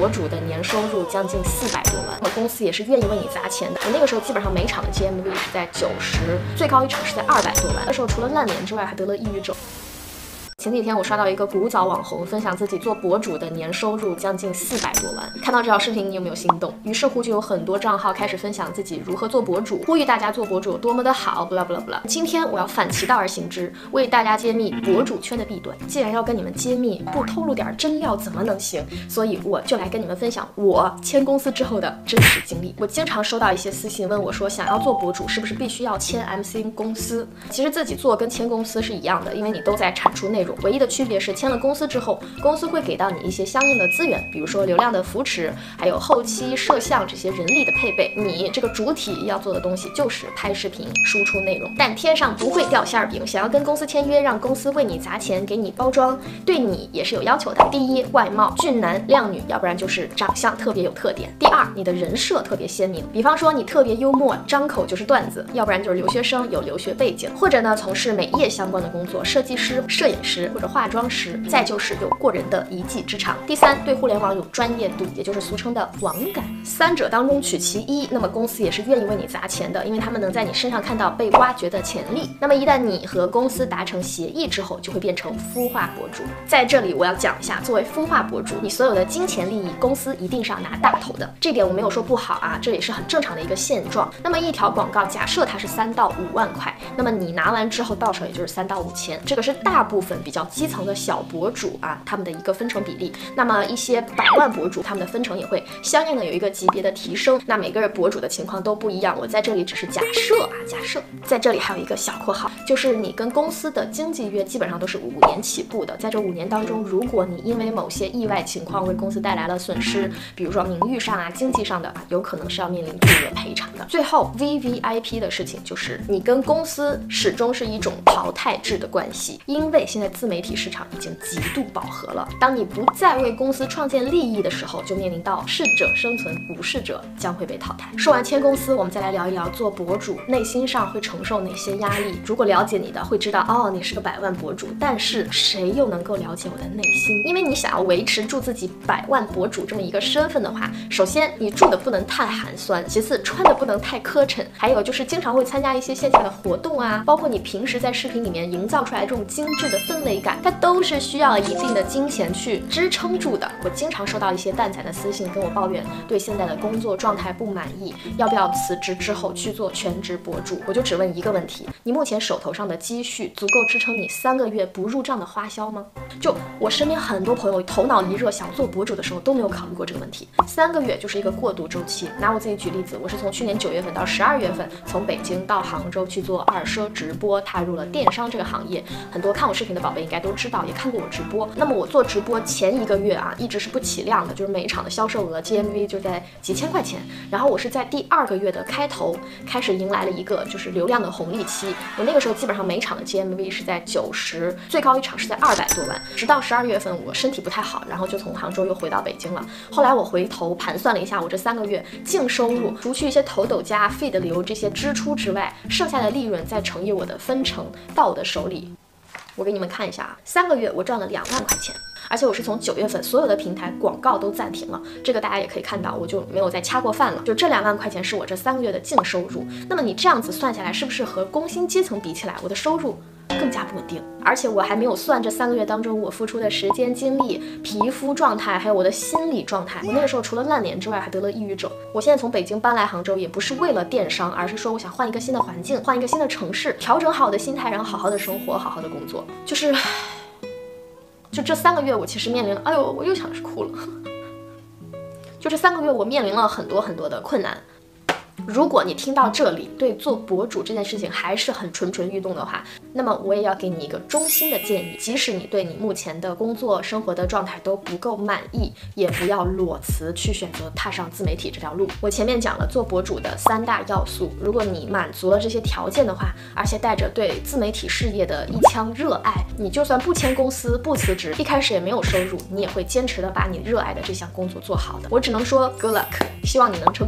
博主的年收入将近400多万，公司也是愿意为你砸钱的。我那个时候基本上每场的 GMV 是在90，最高一场是在200多万。那时候除了烂脸之外，还得了抑郁症。前几天我刷到一个古早网红分享自己做博主的年收入将近400多万，看到这条视频你有没有心动？于是乎就有很多账号开始分享自己如何做博主，呼吁大家做博主有多么的好，不啦不啦不啦。今天我要反其道而行之，为大家揭秘博主圈的弊端。既然要跟你们揭秘，不透露点真料怎么能行？所以我就来跟你们分享我签公司之后的真实经历。我经常收到一些私信问我说，想要做博主是不是必须要签 MCN 公司？其实自己做跟签公司是一样的，因为你都在产出内容。唯一的区别是签了公司之后，公司会给到你一些相应的资源，比如说流量的扶持，还有后期摄像这些人力的配备。你这个主体要做的东西就是拍视频输出内容。但天上不会掉馅饼，想要跟公司签约，让公司为你砸钱给你包装，对你也是有要求的。第一，外貌俊男靓女，要不然就是长相特别有特点。第二，你的人设特别鲜明，比方说你特别幽默，张口就是段子，要不然就是留学生，有留学背景，或者呢从事美业相关的工作，设计师、摄影师或者化妆师，再就是有过人的一技之长。第三，对互联网有专业度，也就是俗称的网感。三者当中取其一，那么公司也是愿意为你砸钱的，因为他们能在你身上看到被挖掘的潜力。那么一旦你和公司达成协议之后，就会变成孵化博主。在这里我要讲一下，作为孵化博主，你所有的金钱利益，公司一定是要拿大头的。这点我没有说不好啊，这也是很正常的一个现状。那么一条广告，假设它是3到5万块，那么你拿完之后到手也就是3到5千，这个是大部分比较基层的小博主啊，他们的一个分成比例。那么一些100万博主，他们的分成也会相应的有一个级别的提升。那每个人博主的情况都不一样，我在这里只是假设啊，假设。在这里还有一个小括号，就是你跟公司的经纪约基本上都是5年起步的。在这5年当中，如果你因为某些意外情况为公司带来了损失，比如说名誉上啊、经济上的啊，有可能是要面临巨额赔偿的。最后 VVIP 的事情就是你跟公司始终是一种淘汰制的关系，因为现在自媒体市场已经极度饱和了。当你不再为公司创建利益的时候，就面临到适者生存，无适者将会被淘汰。说完签公司，我们再来聊一聊做博主内心上会承受哪些压力。如果了解你的会知道，哦，你是个100万博主，但是谁又能够了解我的内心？因为你想要维持住自己100万博主这么一个身份的话，首先你住的不能太寒酸，其次穿的不能太磕碜，还有就是经常会参加一些线下的活动啊，包括你平时在视频里面营造出来这种精致的氛围感，它都是需要一定的金钱去支撑住的。我经常收到一些蛋仔的私信跟我抱怨对现在的工作状态不满意，要不要辞职之后去做全职博主。我就只问一个问题，你目前手头上的积蓄足够支撑你3个月不入账的花销吗？就我身边很多朋友头脑一热想做博主的时候都没有考虑过这个问题。3个月就是一个过渡周期。拿我自己举例子，我是从去年9月份到12月份从北京到杭州去做二奢直播，踏入了电商这个行业。很多看我视频的宝贝应该都知道，也看过我直播。那么我做直播前1个月啊，一直是不起量的，就是每一场的销售额 GMV 就在几千块钱。然后我是在第2个月的开头开始迎来了一个就是流量的红利期。我那个时候基本上每场的 GMV 是在90，最高一场是在200多万。直到12月份我身体不太好，然后就从杭州又回到北京了。后来我回头盘算了一下，我这3个月净收入除去一些头抖加费的流这些支出之外，剩下的利润再乘以我的分成到我的手里，我给你们看一下啊，3个月我赚了2万块钱。而且我是从9月份所有的平台广告都暂停了，这个大家也可以看到，我就没有再掐过饭了。就这2万块钱是我这3个月的净收入。那么你这样子算下来，是不是和工薪阶层比起来，我的收入更加不稳定？而且我还没有算这3个月当中我付出的时间、精力、皮肤状态，还有我的心理状态。我那个时候除了烂脸之外，还得了抑郁症。我现在从北京搬来杭州，也不是为了电商，而是说我想换一个新的环境，换一个新的城市，调整好我的心态，然后好好的生活，好好的工作。就这3个月，我其实面临了，哎呦，我又想哭了。就这3个月，我面临了很多很多的困难。如果你听到这里，对做博主这件事情还是很蠢蠢欲动的话，那么我也要给你一个衷心的建议，即使你对你目前的工作生活的状态都不够满意，也不要裸辞去选择踏上自媒体这条路。我前面讲了做博主的3大要素，如果你满足了这些条件的话，而且带着对自媒体事业的一腔热爱，你就算不签公司、不辞职，一开始也没有收入，你也会坚持的把你热爱的这项工作做好的。我只能说 good luck， 希望你能成功。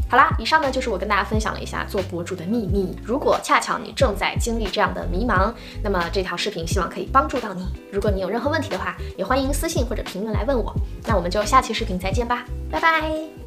好啦，以上呢就是我跟大家分享了一下做博主的秘密。如果恰巧你正在经历这样的迷茫，那么这条视频希望可以帮助到你。如果你有任何问题的话，也欢迎私信或者评论来问我。那我们就下期视频再见吧，拜拜。